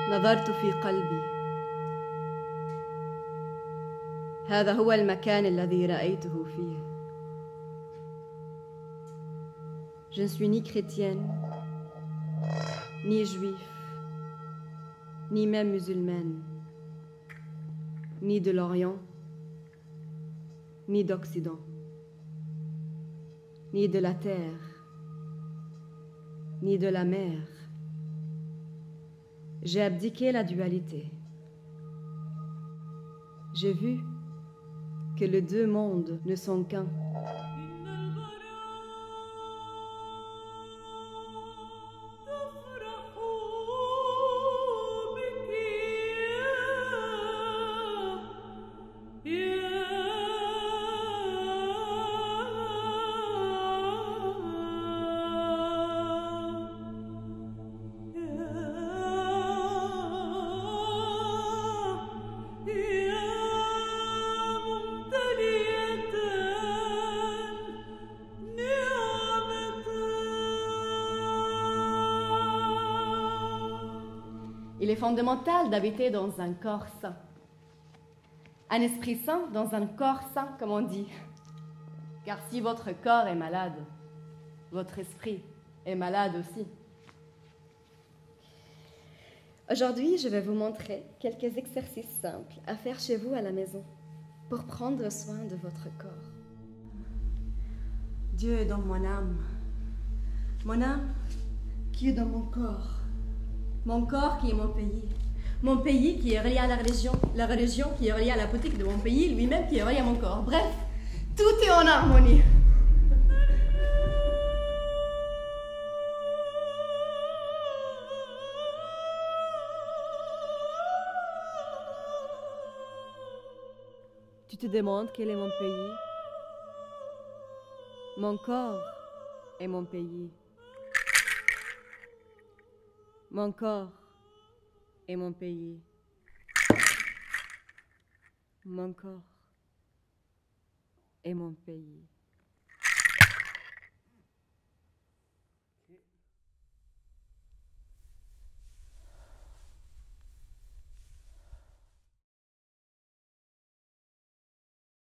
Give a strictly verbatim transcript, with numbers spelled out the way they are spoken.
نظرت في قلبي. هذا هو المكان الذي رأيته فيه. Je ne suis ni chrétienne, ni juif, ni même musulmane, ni de l'Orient, ni d'Occident, ni de la terre, ni de la mer. J'ai abdiqué la dualité. J'ai vu que les deux mondes ne sont qu'un. Il est fondamental d'habiter dans un corps sain. Un esprit sain dans un corps sain, comme on dit. Car si votre corps est malade, votre esprit est malade aussi. Aujourd'hui, je vais vous montrer quelques exercices simples à faire chez vous à la maison pour prendre soin de votre corps. Dieu est dans mon âme. Mon âme qui est dans mon corps. Mon corps qui est mon pays. Mon pays qui est relié à la religion. La religion qui est reliée à la politique de mon pays, lui-même qui est relié à mon corps. Bref, tout est en harmonie. Tu te demandes quel est mon pays? Mon corps est mon pays. Mon corps est mon pays. Mon corps est mon pays.